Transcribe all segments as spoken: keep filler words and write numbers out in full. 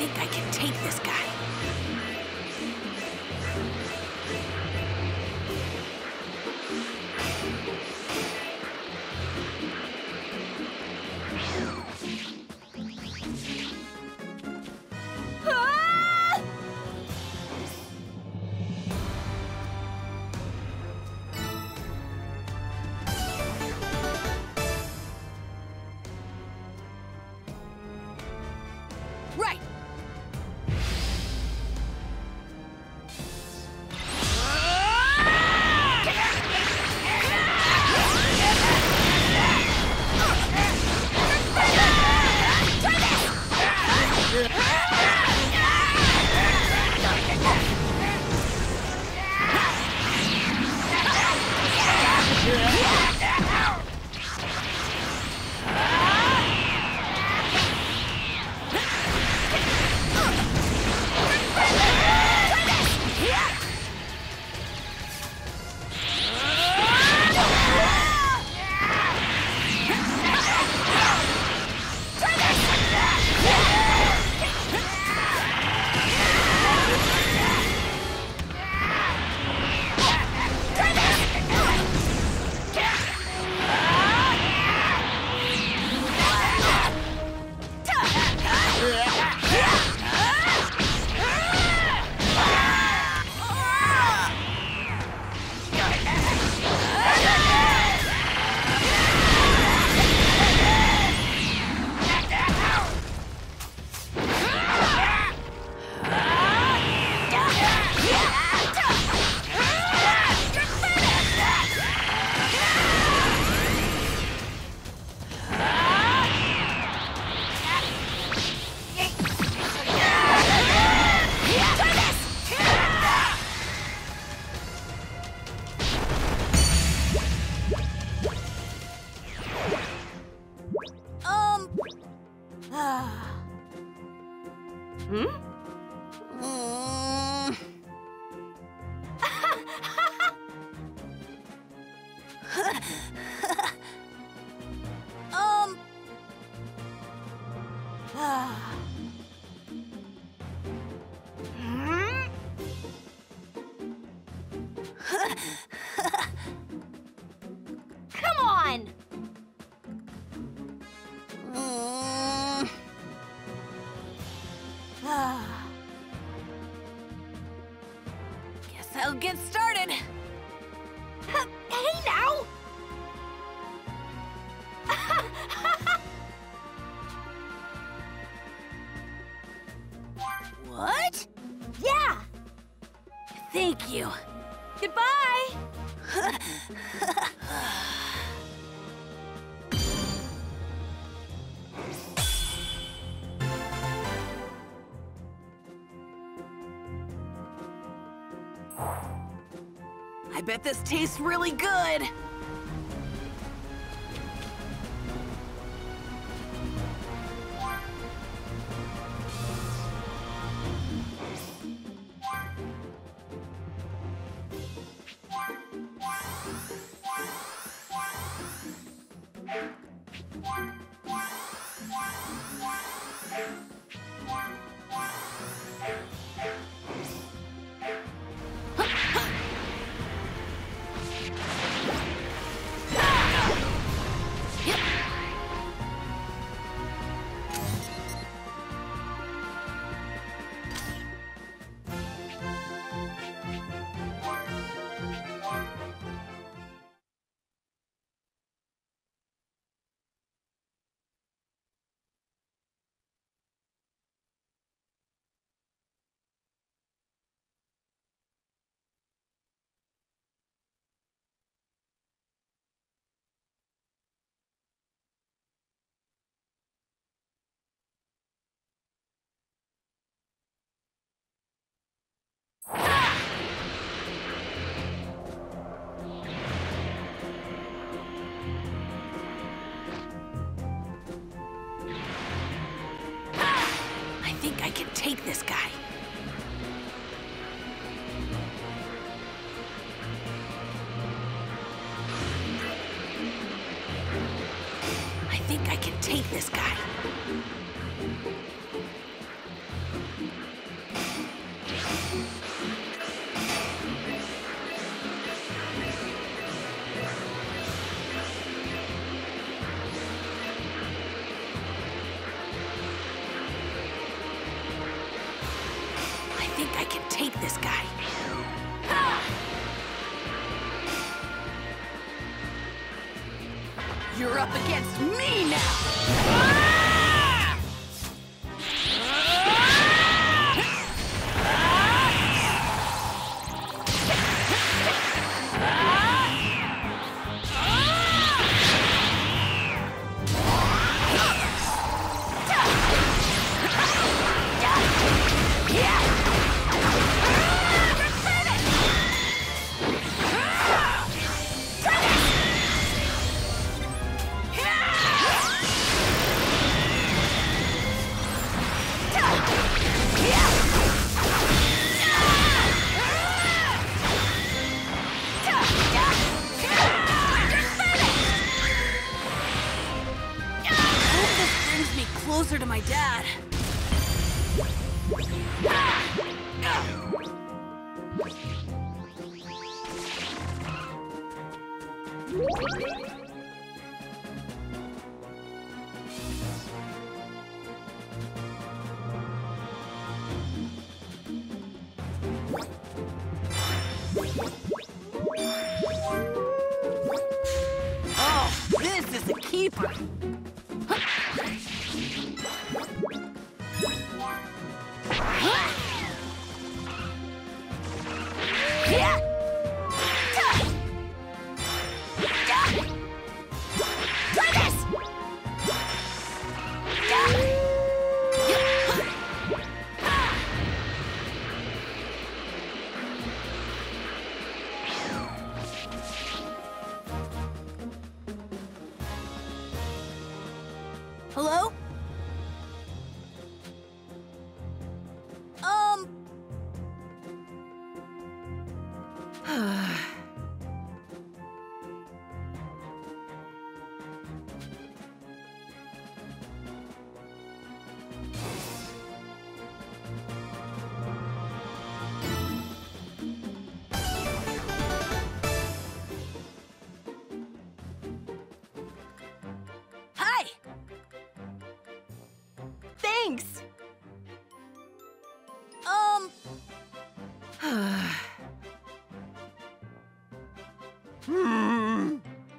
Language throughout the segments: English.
think I can take this guy. Right. Hmm? Mm. um. Hmm? Come on! Mm. Guess I'll get started. Hey now! What? Yeah! Thank you. Goodbye! I bet this tastes really good. I think I can take this guy. I think I can take this guy. You're up against me now! Ah! Closer to my dad. Oh, this is a keeper. Hello? Um... Hi! Thanks! Um... hmm...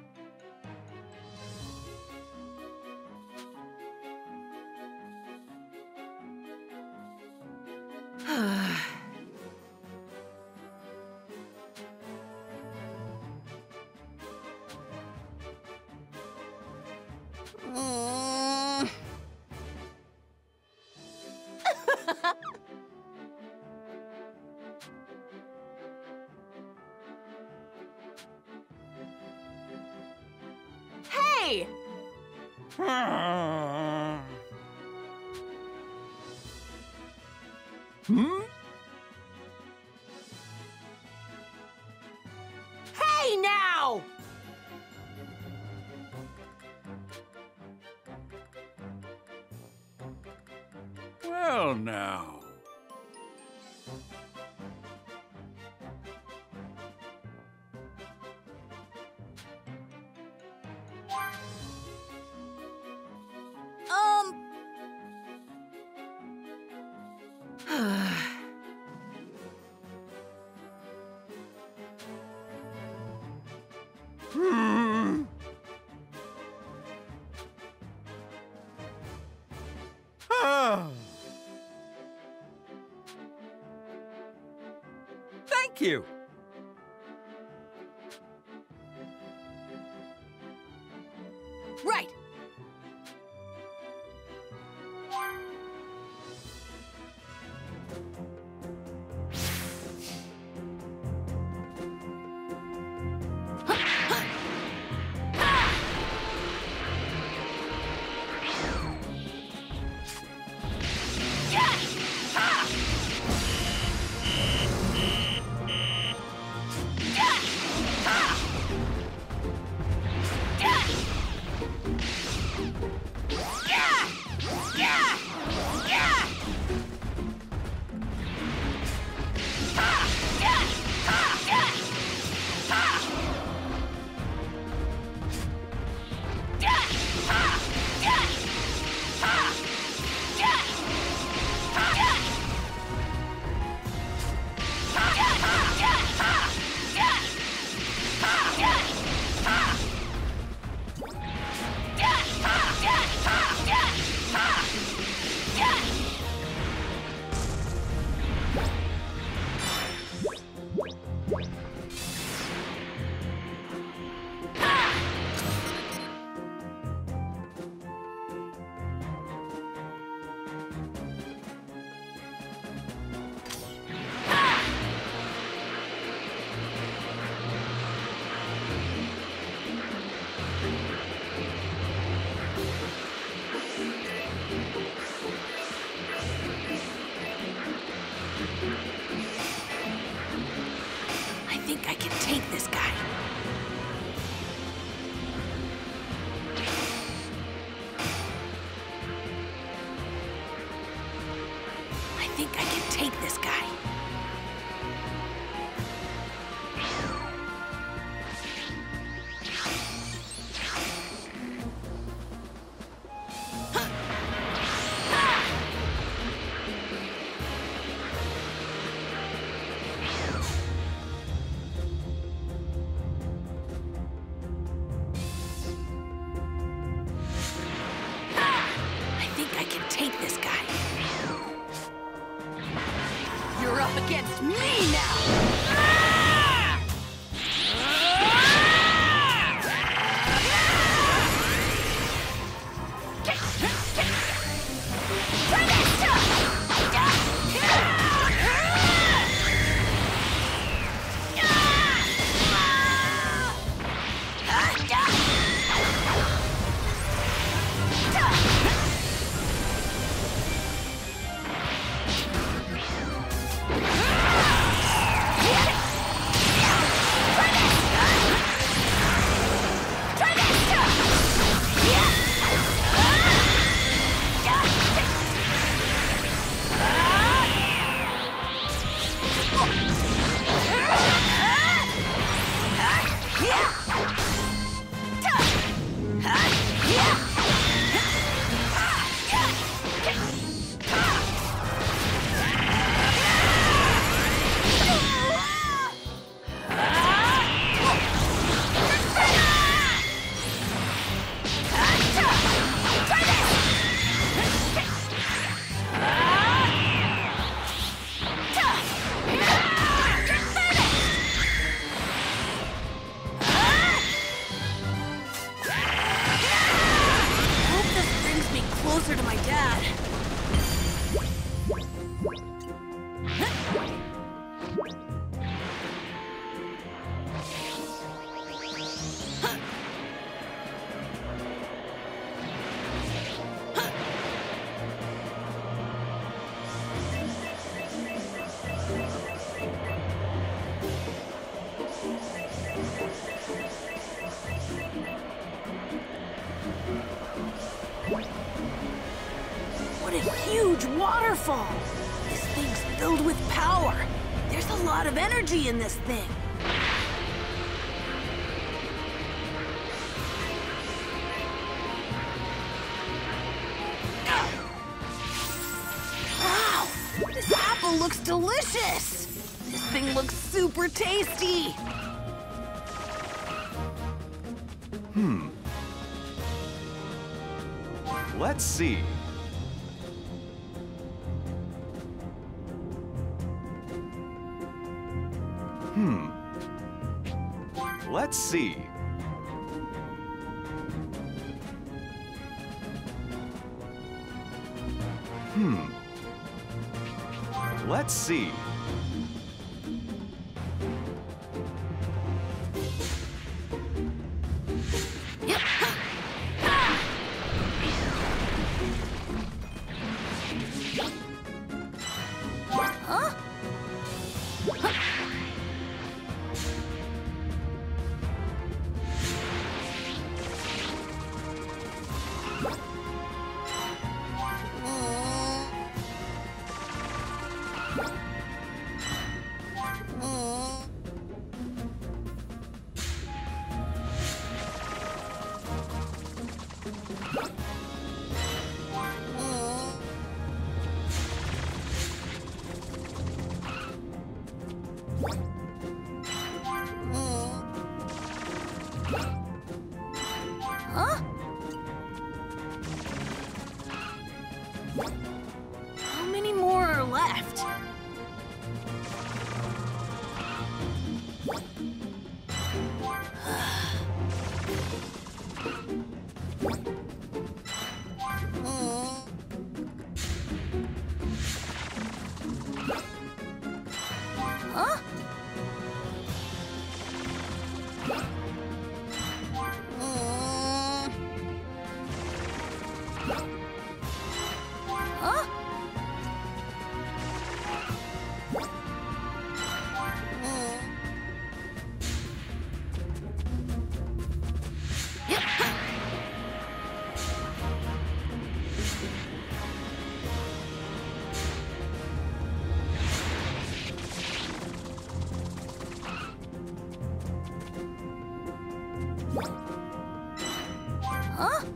Mm. Hey! Hmm? Hey now! Well, now. Um... Hmm. Ah. Thank you. Right! can take this guy. You're up against me now! Ah! Try this! Closer to my dad. What a huge waterfall! This thing's filled with power. There's a lot of energy in this thing. Wow! This apple looks delicious! This thing looks super tasty! Hmm. Let's see. Hmm. Let's see. Hmm. Let's see. Huh? How many more are left? Huh? Huh? Huh?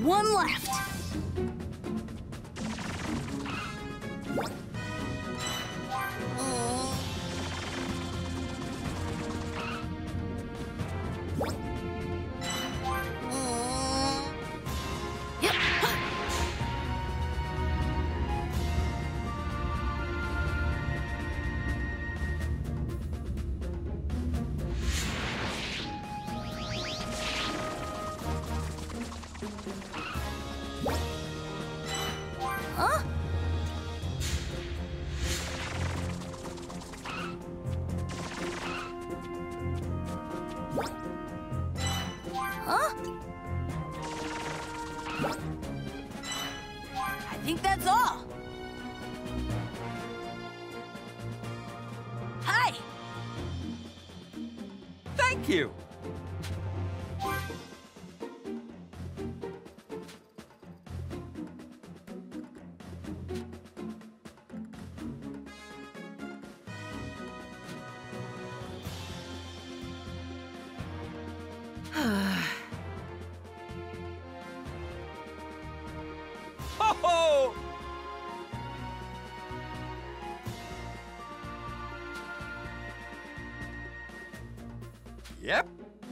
one left. Yep. Huh? Huh? I think that's all. Hi! Thank you. Ho-ho! Yep.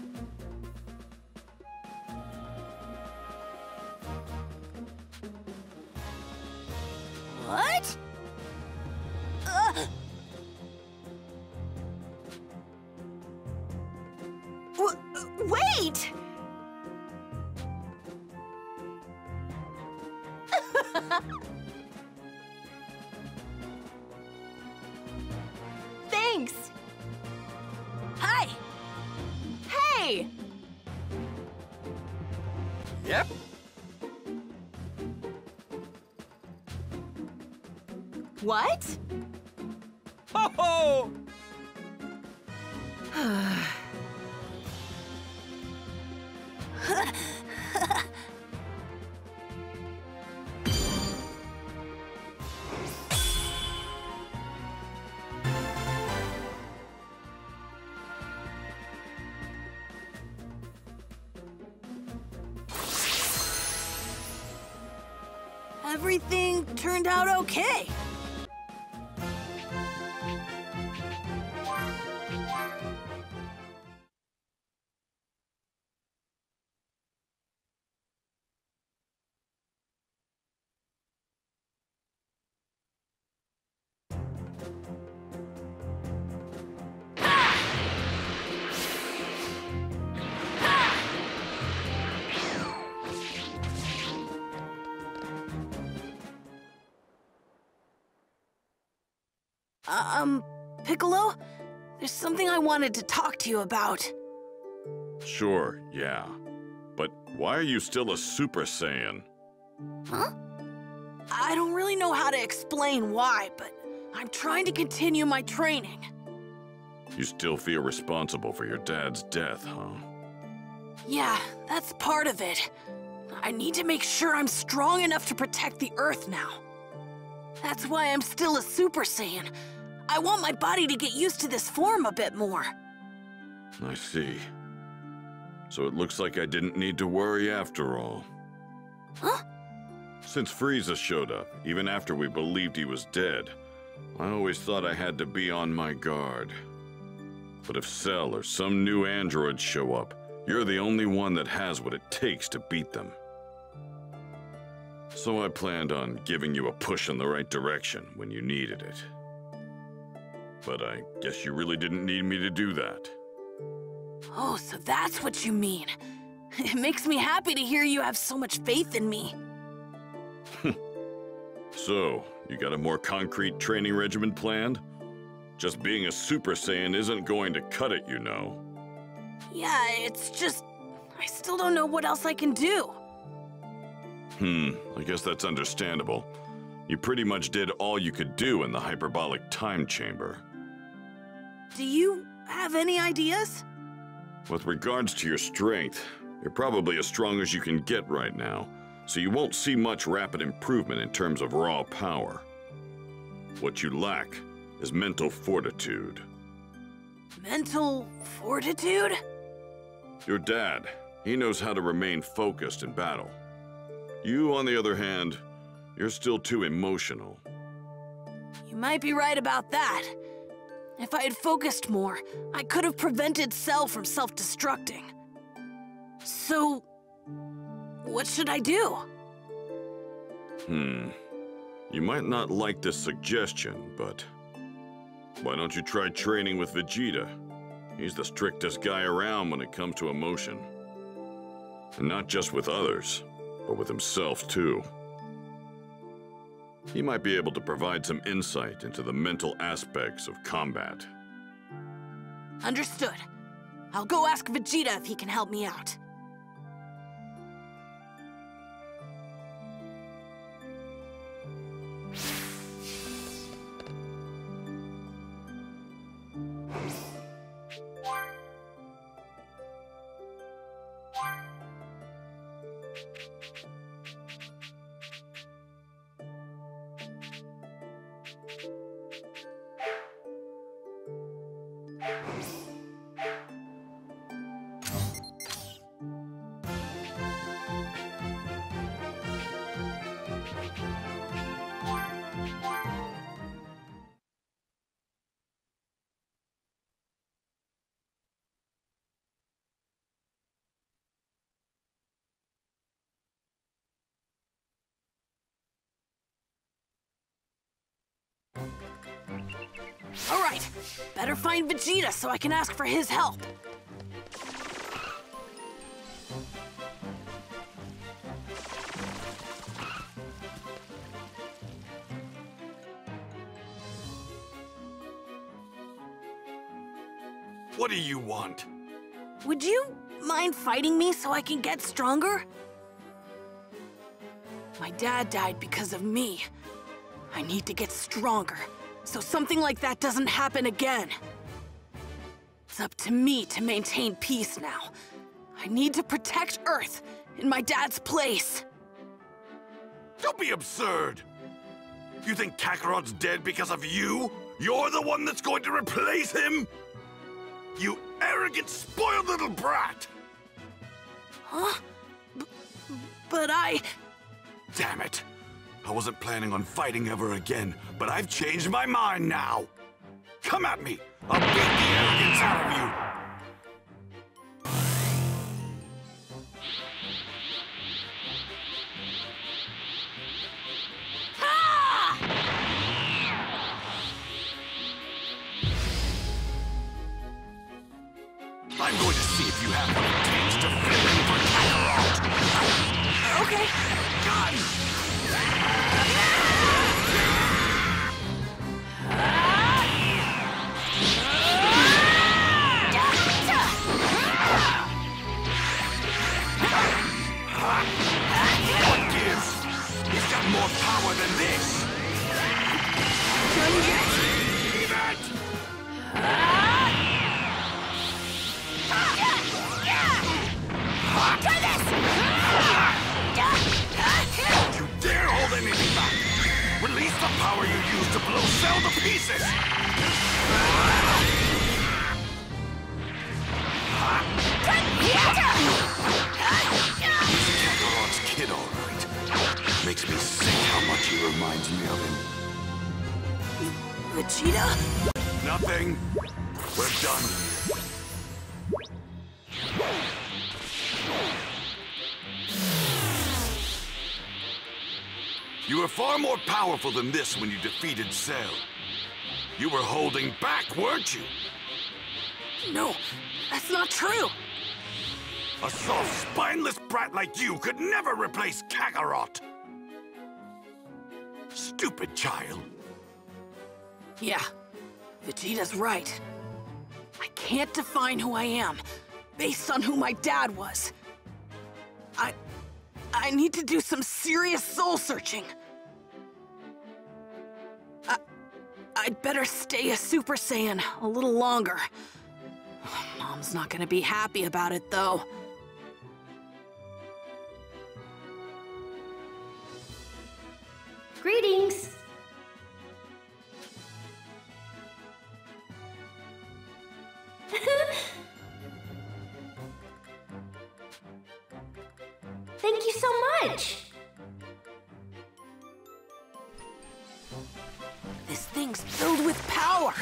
What? Uh. W- wait! Thanks! Hi! Hey! Yep. What? Ho-ho! Everything turned out okay. Um, Piccolo? There's something I wanted to talk to you about. Sure, yeah. But why are you still a Super Saiyan? Huh? I don't really know how to explain why, but I'm trying to continue my training. You still feel responsible for your dad's death, huh? Yeah, that's part of it. I need to make sure I'm strong enough to protect the Earth now. That's why I'm still a Super Saiyan. I want my body to get used to this form a bit more. I see. So it looks like I didn't need to worry after all. Huh? Since Frieza showed up, even after we believed he was dead, I always thought I had to be on my guard. But if Cell or some new androids show up, you're the only one that has what it takes to beat them. So I planned on giving you a push in the right direction when you needed it. But I guess you really didn't need me to do that. Oh, so that's what you mean. It makes me happy to hear you have so much faith in me. So, you got a more concrete training regimen planned? Just being a Super Saiyan isn't going to cut it, you know. Yeah, it's just... I still don't know what else I can do. Hmm, I guess that's understandable. You pretty much did all you could do in the hyperbolic time chamber. Do you have any ideas? With regards to your strength, you're probably as strong as you can get right now, so you won't see much rapid improvement in terms of raw power. What you lack is mental fortitude. Mental fortitude? Your dad, he knows how to remain focused in battle. You, on the other hand, you're still too emotional. You might be right about that. If I had focused more, I could have prevented Cell from self-destructing. So, what should I do? Hmm. You might not like this suggestion, but why don't you try training with Vegeta? He's the strictest guy around when it comes to emotion. And not just with others, but with himself too. He might be able to provide some insight into the mental aspects of combat. Understood. I'll go ask Vegeta if he can help me out. All right, better find Vegeta so I can ask for his help. What do you want? Would you mind fighting me so I can get stronger? My dad died because of me. I need to get stronger, so something like that doesn't happen again. It's up to me to maintain peace now. I need to protect Earth in my dad's place. Don't be absurd! You think Kakarot's dead because of you? You're the one that's going to replace him? You arrogant, spoiled little brat! Huh? B- but I... Damn it! I wasn't planning on fighting ever again, but I've changed my mind now! Come at me! I'll beat the arrogance out of you! I'm going to see if you have what it takes to fill in for Kakarot! Okay. God! What gives? He's got more power than this! Leave it! You dare hold anything back! Release the power you used to blow Cell to pieces! He's Kakarot's kid, all right. Makes me sick how much he reminds me of him. Vegeta? Nothing. We're done. You were far more powerful than this when you defeated Cell. You were holding back, weren't you? No, that's not true. A soft, spineless brat like you could never replace Kakarot! Stupid child. Yeah, Vegeta's right. I can't define who I am based on who my dad was. I... I need to do some serious soul-searching. I... I'd better stay a Super Saiyan a little longer. Mom's not gonna be happy about it, though. Greetings! Thank you so much! power!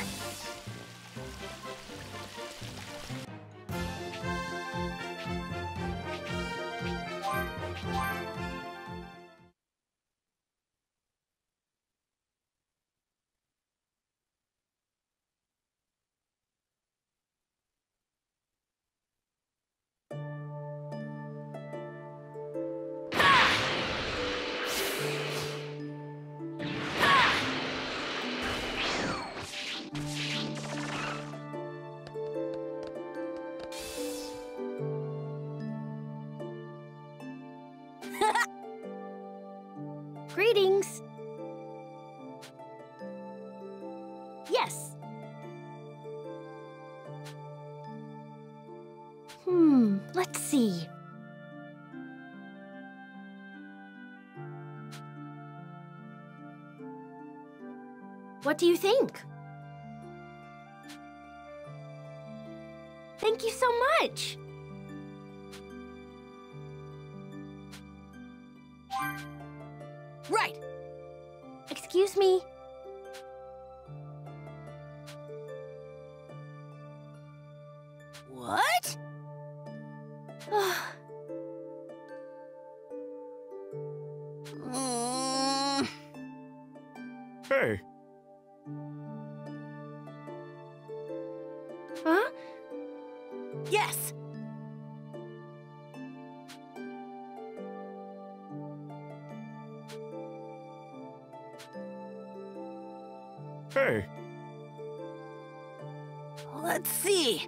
Greetings. Yes. Hmm, let's see. What do you think? Thank you so much. Right! Excuse me. What? Mm. Hey, Huh? Yes! hey, Let's see.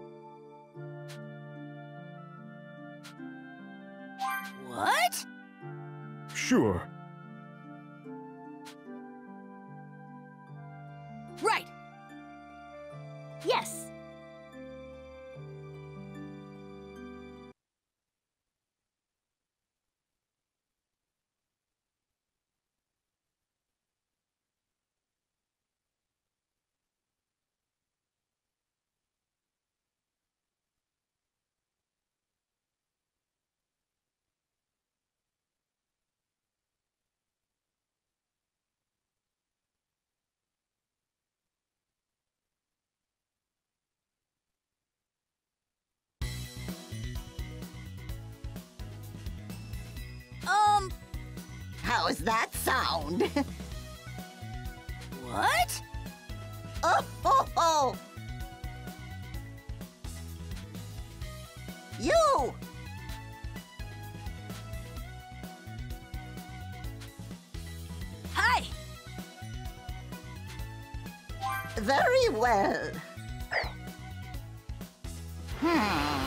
What? sure. Right! Yes. Um, How's that sound? what? Oh, ho, ho! You! Hi! Very well. Hmm.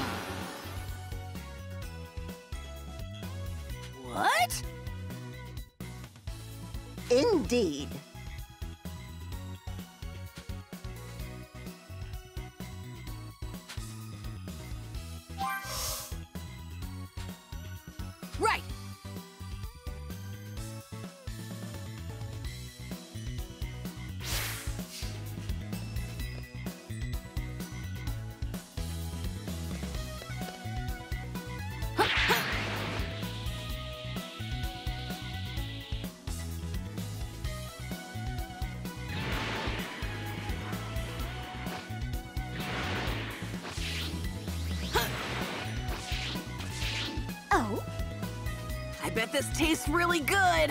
What? Indeed. Right! Oh, I bet this tastes really good!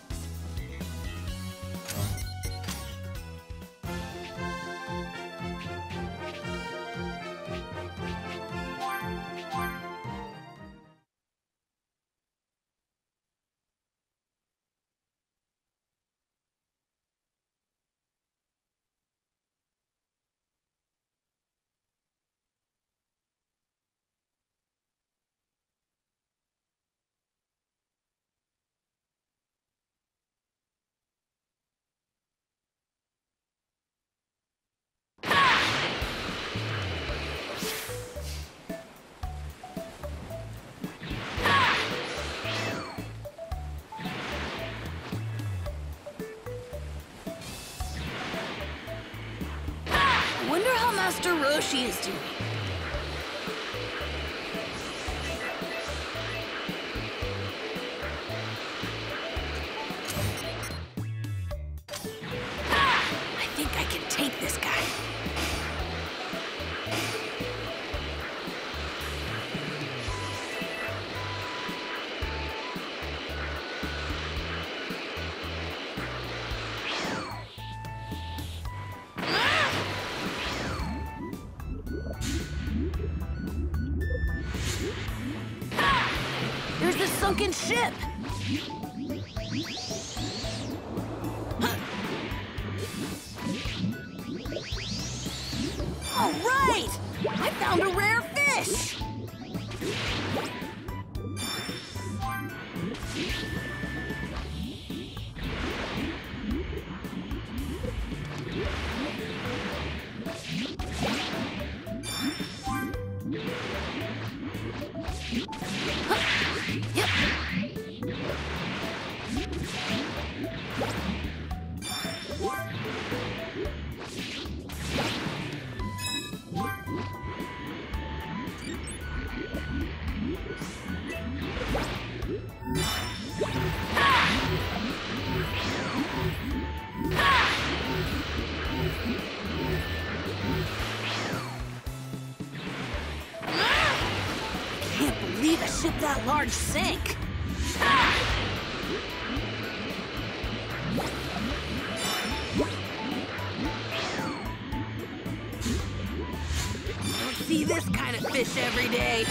I wonder how Master Roshi is doing. I think I can take this guy. Ah! There's the sunken ship! All right! I found a rare fish! Believe a ship that large sank. Ah! Don't see this kind of fish every day.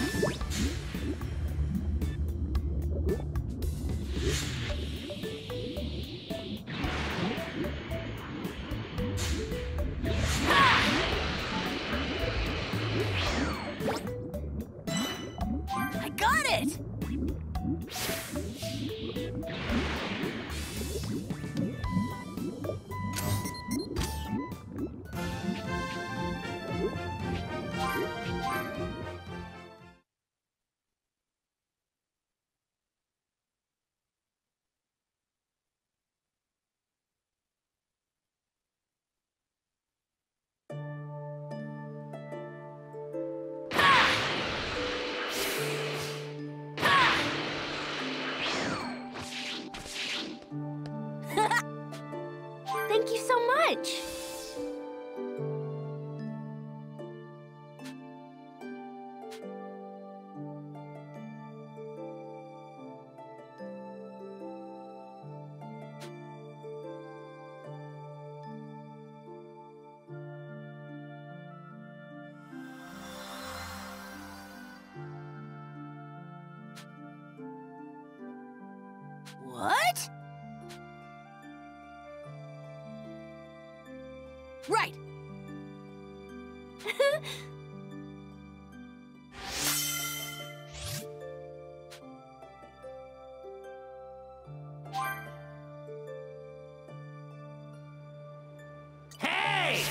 Thank you so much. What? Right. Hey!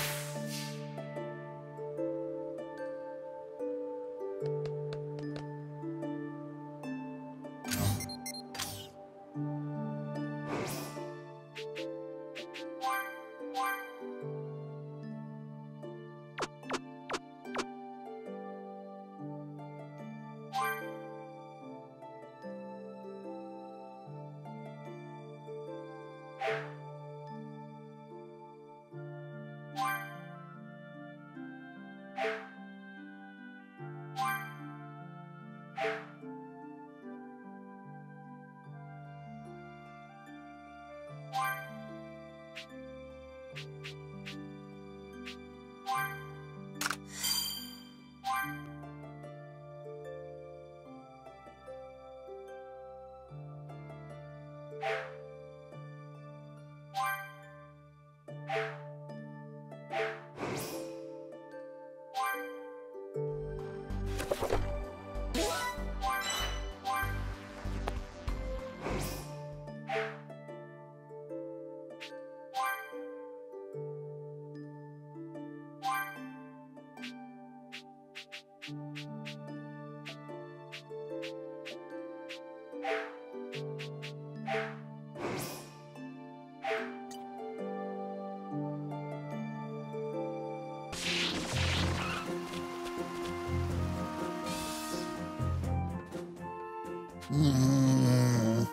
Mm.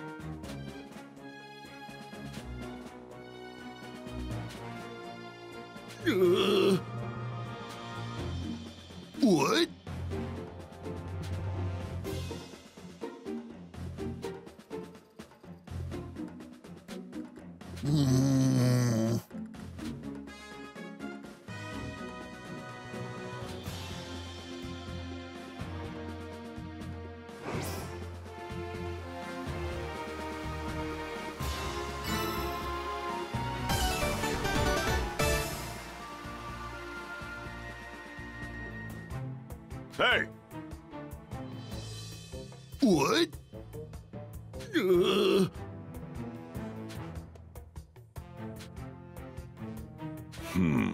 Uh. What? Mm. Hey! What? Uh... Hmm.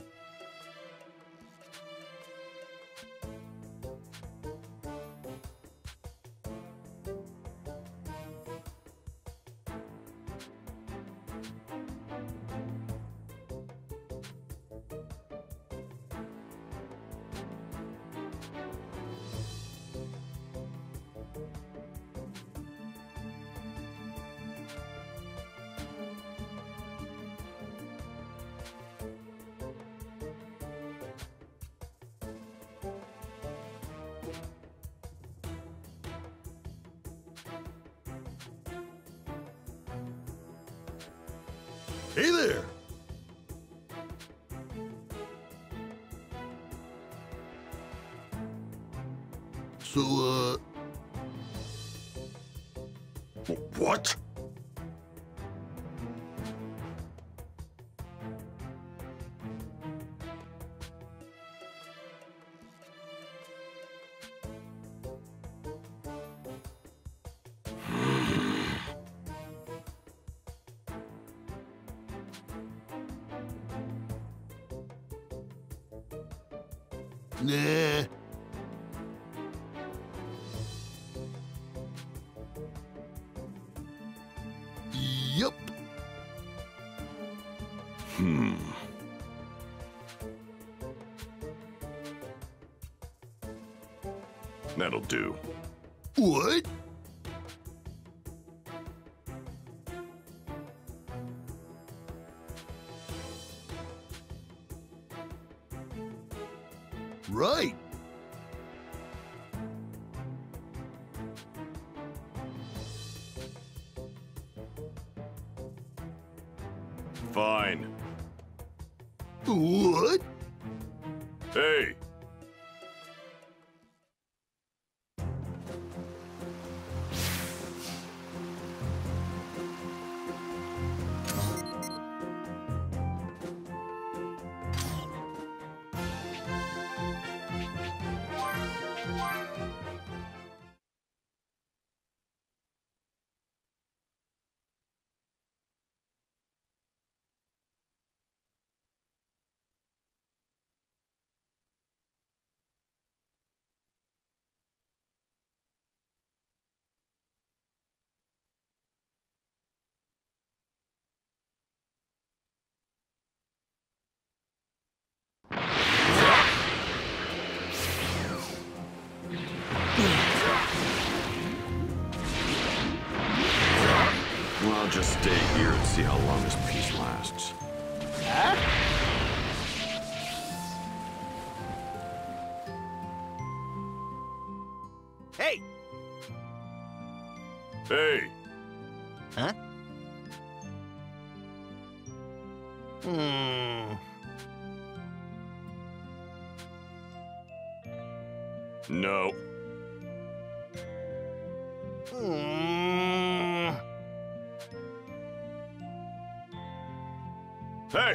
Hey there! So, uh... What? Nah. Yup. Hmm. That'll do. What? Right. Fine. What? Hey! Well, I'll just stay here and see how long this peace lasts. Huh? Hey! Hey! Huh? Hmm. No. Hmm. Hey!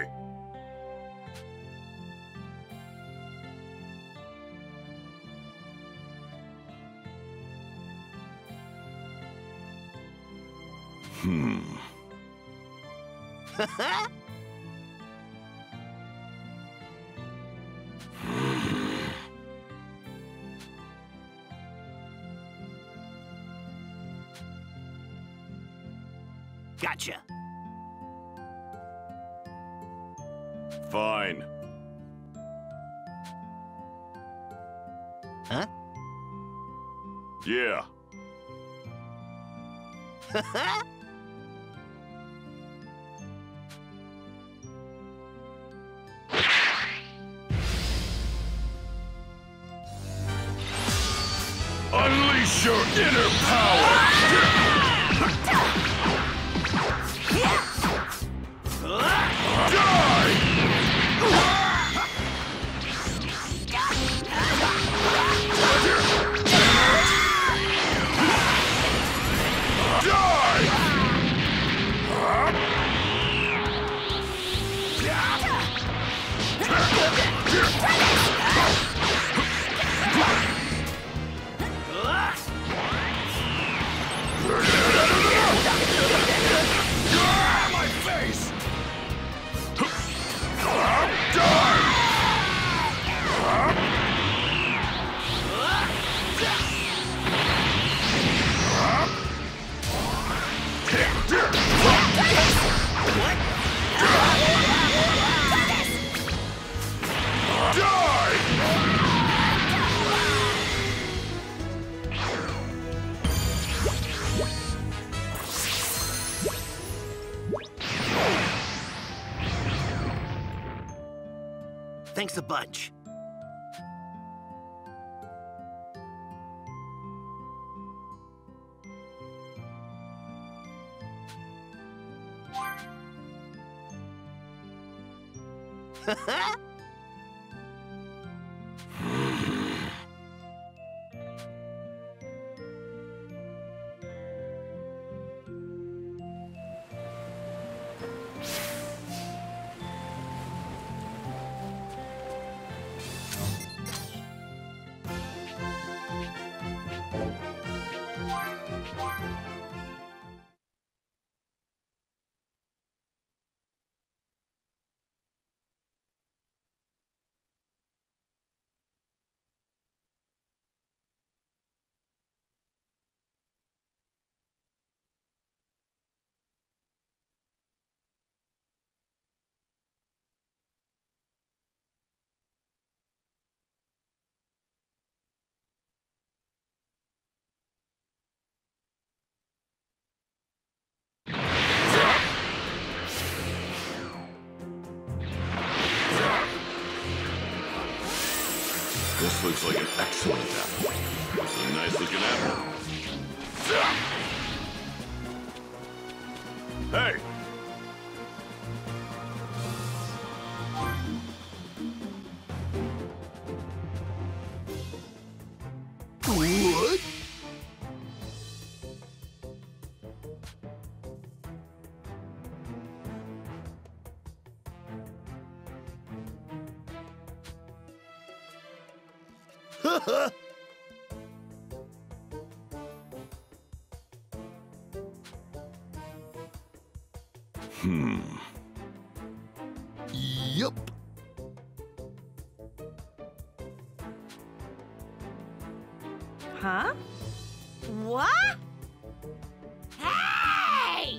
Hmm. Gotcha. Fine. Huh? Yeah. Unleash your inner power! Die! Thanks a bunch. This looks like an excellent apple. It's a nice looking apple. Hey! What? Haha! Hmm. Yup. Huh? What? Hey!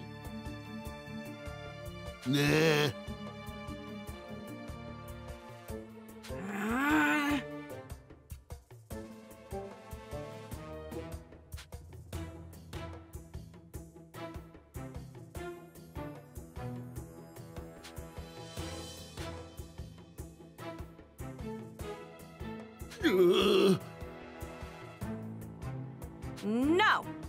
Nah. Uh, Uh, No!